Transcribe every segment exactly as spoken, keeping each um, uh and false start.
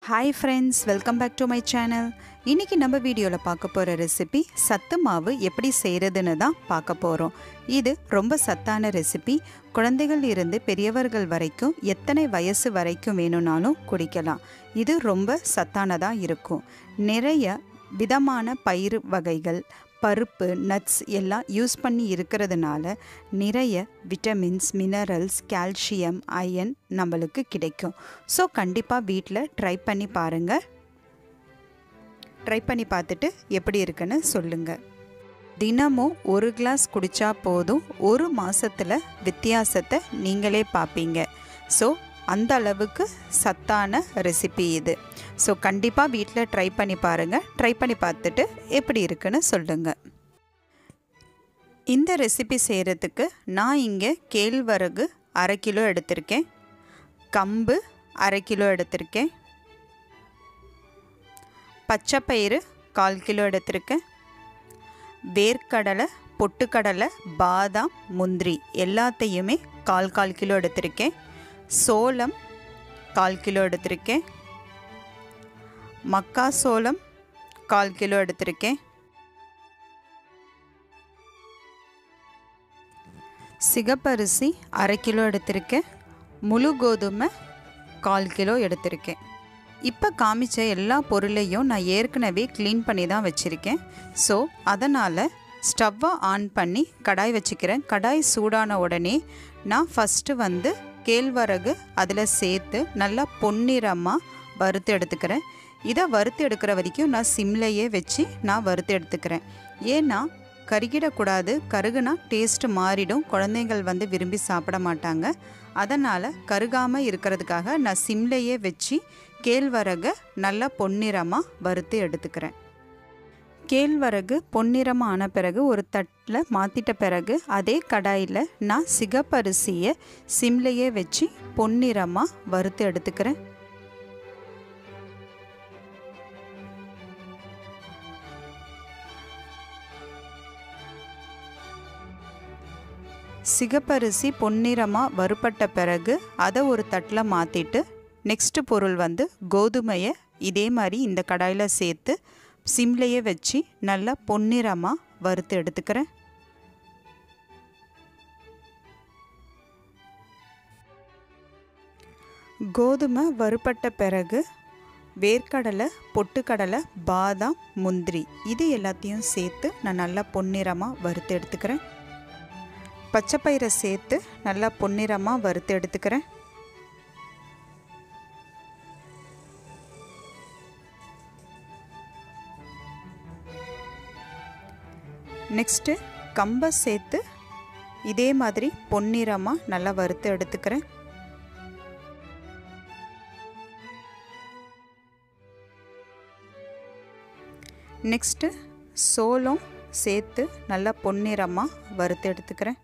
Hi friends, welcome back to my channel. இன்னைக்கு நம்ம வீடியோல பார்க்க போற ரெசிபி சத்து மாவு எப்படி செய்யறதுன்னு தான் பார்க்க போறோம். இது ரொம்ப சத்தான ரெசிபி. குழந்தைகள் இருந்து பெரியவர்கள் வரைக்கும் எத்தனை வயசு வரைக்கும் வேணும்னாலும் குடிக்கலாம். இது ரொம்ப சத்தானதா இருக்கும். நிறைய விதமான பயிர் வகைகள், பருப்பு, நட்ஸ் எல்லாம் யூஸ் பண்ணி இருக்கிறதுனால நிறைய விட்டமின்ஸ், மினரல்ஸ், கால்சியம், அயன் நம்மளுக்கு கிடைக்கும். ஸோ கண்டிப்பாக வீட்டில் ட்ரை பண்ணி பாருங்கள். ட்ரை பண்ணி பார்த்துட்டு எப்படி இருக்குன்னு சொல்லுங்கள். தினமும் ஒரு கிளாஸ் குடித்தா போதும், ஒரு மாதத்தில் வித்தியாசத்தை நீங்களே பார்ப்பீங்க. ஸோ அந்த அளவுக்கு சத்தான ரெசிபி இது. ஸோ கண்டிப்பாக வீட்டில் ட்ரை பண்ணி பாருங்கள். ட்ரை பண்ணி பார்த்துட்டு எப்படி இருக்குன்னு சொல்லுங்கள். இந்த ரெசிபி செய்கிறதுக்கு நான் இங்கே கேழ்வரகு அரை கிலோ எடுத்திருக்கேன், கம்பு அரை கிலோ எடுத்திருக்கேன், பச்சைப்பயிறு கால் கிலோ எடுத்திருக்கேன், வேர்க்கடலை, பொட்டுக்கடலை, பாதாம், முந்திரி எல்லாத்தையுமே கால் கால் கிலோ எடுத்திருக்கேன், சோளம் கால் கிலோ எடுத்திருக்கேன், மக்காசோளம் கால் கிலோ எடுத்திருக்கேன், சிகப்பரிசி அரை கிலோ எடுத்திருக்கேன், முழு கோதுமை கால் கிலோ எடுத்திருக்கேன். இப்போ காமிச்ச எல்லா பொருளையும் நான் ஏற்கனவே க்ளீன் பண்ணி தான் வச்சுருக்கேன். ஸோ அதனால் ஸ்டவ்வை ஆன் பண்ணி கடாய் வச்சுக்கிறேன். கடாய் சூடான உடனே நான் ஃபஸ்ட்டு வந்து கேழ்வரகு அதில் சேர்த்து நல்லா பொன்னிறமாக வறுத்து எடுத்துக்கிறேன். இதை வறுத்து எடுக்கிற வரைக்கும் நான் சிம்லையே வச்சு நான் வறுத்து எடுத்துக்கிறேன். ஏன்னா கருகிடக்கூடாது, கருகுனா டேஸ்ட்டு மாறிடும், குழந்தைகள் வந்து விரும்பி சாப்பிட மாட்டாங்க. அதனால் கருகாமல் இருக்கிறதுக்காக நான் சிம்லையே வச்சு கேழ்வரகை நல்லா பொன்னிறமாக வறுத்து எடுத்துக்கிறேன். கேழ்வரகு பொன்னிறமாக ஆன பிறகு ஒரு தட்டில் மாற்றிட்ட பிறகு அதே கடாயில் நான் சிகப்பரிசியை சிம்லையே வச்சு பொன்னிறமாக வறுத்து எடுத்துக்கிறேன். சிகப்பரிசி பொன்னிறமாக வறுபட்ட பிறகு அதை ஒரு தட்டில் மாற்றிட்டு நெக்ஸ்ட்டு பொருள் வந்து கோதுமையை இதே மாதிரி இந்த கடாயில் சேர்த்து சிம்லையே வச்சு நல்லா பொன்னிறமாக வறுத்து எடுத்துக்கிறேன். கோதுமை வறுபட்ட பிறகு வேர்க்கடலை, பொட்டுக்கடலை, பாதாம், முந்திரி இது எல்லாத்தையும் சேர்த்து நான் நல்லா பொன்னிறமாக வறுத்து எடுத்துக்கிறேன். பச்சைப்பயிரை சேர்த்து நல்லா பொன்னிறமாக வறுத்து எடுத்துக்கிறேன். நெக்ஸ்ட்டு கம்பை சேர்த்து இதே மாதிரி பொன்னிறமாக நல்லா வறுத்து எடுத்துக்கிறேன். நெக்ஸ்ட்டு சோளம் சேர்த்து நல்லா பொன்னிறமாக வறுத்து எடுத்துக்கிறேன்.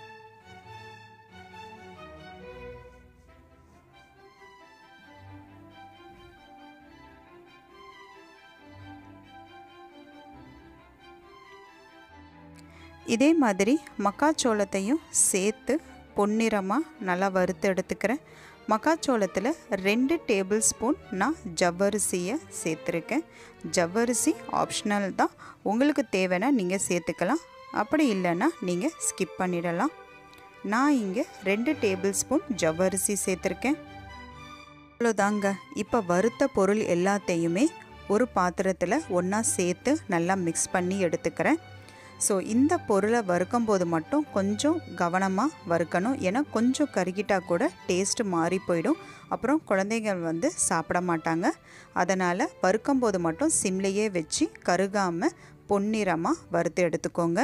இதே மாதிரி மக்காச்சோளத்தையும் சேர்த்து பொன்னிறமாக நல்லா வறுத்து எடுத்துக்கிறேன். மக்காச்சோளத்தில் ரெண்டு டேபிள் ஸ்பூன் நான் ஜவ்வரிசியை சேர்த்துருக்கேன். ஜவ்வரிசி ஆப்ஷனல் தான், உங்களுக்கு தேவைன்னா நீங்கள் சேர்த்துக்கலாம், அப்படி இல்லைன்னா நீங்கள் ஸ்கிப் பண்ணிடலாம். நான் இங்கே ரெண்டு டேபிள் ஸ்பூன் ஜவ்வரிசி சேர்த்துருக்கேன். அவ்வளோதாங்க. இப்போ வறுத்த பொருள் எல்லாத்தையுமே ஒரு பாத்திரத்தில் ஒன்றா சேர்த்து நல்லா மிக்ஸ் பண்ணி எடுத்துக்கிறேன். ஸோ இந்த பொருளை வறுக்கும் போது மட்டும் கொஞ்சம் கவனமாக வறுக்கணும். ஏன்னா கொஞ்சம் கருகிட்டால் கூட டேஸ்ட்டு மாறி போயிடும், அப்புறம் குழந்தைகள் வந்து சாப்பிட மாட்டாங்க. அதனால் வறுக்கும் போது மட்டும் சிம்லையே வச்சு கருகாமல் பொன்னிறமாக வறுத்து எடுத்துக்கோங்க.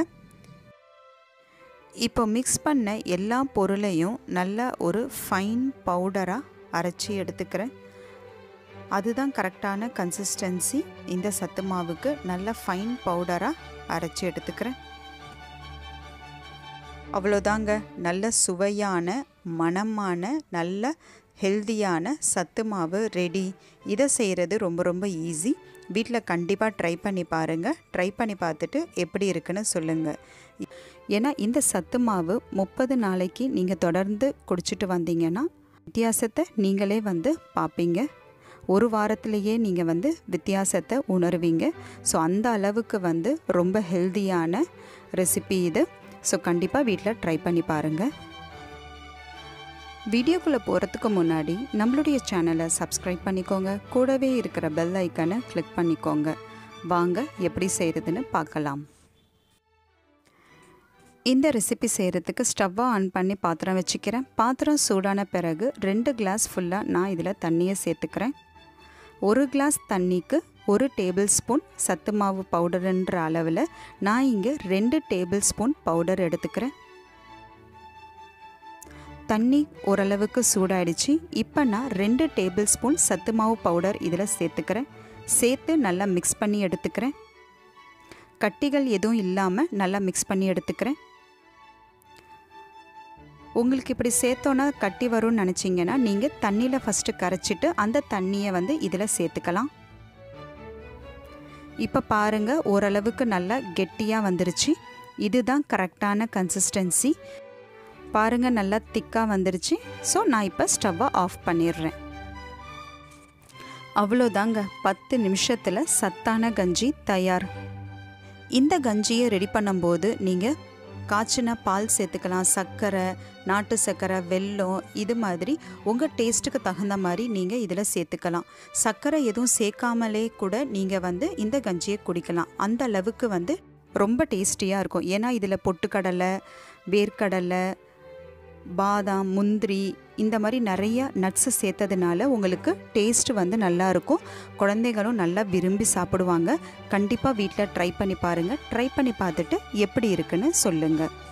இப்போ மிக்ஸ் பண்ண எல்லா பொருளையும் நல்லா ஒரு ஃபைன் பவுடராக அரைச்சி எடுத்துக்கிறேன். அதுதான் கரெக்டான கன்சிஸ்டன்சி. இந்த சத்து மாவுக்கு நல்ல ஃபைன் பவுடராக அரைச்சி எடுத்துக்கிறேன். அவ்வளோதாங்க. நல்ல சுவையான, மணமான, நல்ல ஹெல்தியான சத்து மாவு ரெடி. இதை செய்கிறது ரொம்ப ரொம்ப ஈஸி. வீட்டில் கண்டிப்பாக ட்ரை பண்ணி பாருங்கள். ட்ரை பண்ணி பார்த்துட்டு எப்படி இருக்குன்னு சொல்லுங்கள். ஏன்னா இந்த சத்து மாவு முப்பது நாளைக்கு நீங்கள் தொடர்ந்து குடிச்சிட்டு வந்தீங்கன்னா வித்தியாசத்தை நீங்களே வந்து பார்ப்பீங்க. ஒரு வாரத்திலேயே நீங்கள் வந்து வித்தியாசத்தை உணர்வீங்க. ஸோ அந்த அளவுக்கு வந்து ரொம்ப ஹெல்தியான ரெசிபி இது. ஸோ கண்டிப்பாக வீட்டில் ட்ரை பண்ணி பாருங்கள். வீடியோக்குள்ளே போகிறதுக்கு முன்னாடி நம்மளுடைய சேனலை சப்ஸ்கிரைப் பண்ணிக்கோங்க. கூடவே இருக்கிற பெல் ஐக்கனை கிளிக் பண்ணிக்கோங்க. வாங்க எப்படி செய்கிறதுன்னு பார்க்கலாம். இந்த ரெசிபி செய்கிறதுக்கு ஸ்டவ்வை ஆன் பண்ணி பாத்திரம் வச்சுக்கிறேன். பாத்திரம் சூடான பிறகு ரெண்டு கிளாஸ் ஃபுல்லாக நான் இதில் தண்ணியை சேர்த்துக்கிறேன். ஒரு கிளாஸ் தண்ணிக்கு ஒரு டேபிள் ஸ்பூன் சத்து மாவு பவுடருன்ற அளவில் நான் இங்கே ரெண்டு டேபிள் ஸ்பூன் பவுடர் எடுத்துக்கிறேன். தண்ணி ஓரளவுக்கு சூடாயிடுச்சு. இப்போ நான் ரெண்டு டேபிள் ஸ்பூன் சத்து மாவு பவுடர் இதில் சேர்த்துக்கிறேன். சேர்த்து நல்லா மிக்ஸ் பண்ணி எடுத்துக்கிறேன். கட்டிகள் எதுவும் இல்லாமல் நல்லா மிக்ஸ் பண்ணி எடுத்துக்கிறேன். உங்களுக்கு இப்படி சேர்த்தோன்னா கட்டி வரும்னு நினச்சிங்கன்னா நீங்கள் தண்ணியில் ஃபஸ்ட்டு கரைச்சிட்டு அந்த தண்ணியை வந்து இதில் சேர்த்துக்கலாம். இப்போ பாருங்கள், ஓரளவுக்கு நல்லா கெட்டியாக வந்துருச்சு. இதுதான் கரெக்டான கன்சிஸ்டன்சி. பாருங்கள், நல்லா திக்காக வந்துருச்சு. ஸோ நான் இப்போ ஸ்டவ்வை ஆஃப் பண்ணிடுறேன். அவ்வளோதாங்க, பத்து நிமிஷத்தில் சத்தான கஞ்சி தயார். இந்த கஞ்சியை ரெடி பண்ணும்போது நீங்கள் காய்ச்சின பால் சேர்த்துக்கலாம், சர்க்கரை, நாட்டு சர்க்கரை, வெல்லம், இது மாதிரி உங்கள் டேஸ்ட்டுக்கு தகுந்த மாதிரி நீங்கள் இதில் சேர்த்துக்கலாம். சர்க்கரை எதுவும் சேர்க்காமலே கூட நீங்கள் வந்து இந்த கஞ்சியை குடிக்கலாம். அந்த அளவுக்கு வந்து ரொம்ப டேஸ்டியாக இருக்கும். ஏன்னா இதில் பொட்டுக்கடலை, வேர்க்கடலை, பாதாம், முந்திரி, இந்த மாதிரி நிறைய நட்ஸு சேர்த்ததுனால உங்களுக்கு டேஸ்ட்டு வந்து நல்லாயிருக்கும். குழந்தைகளும் நல்லா விரும்பி சாப்பிடுவாங்க. கண்டிப்பாக வீட்டில் ட்ரை பண்ணி பாருங்கள். ட்ரை பண்ணி பார்த்துட்டு எப்படி இருக்குன்னு சொல்லுங்கள்.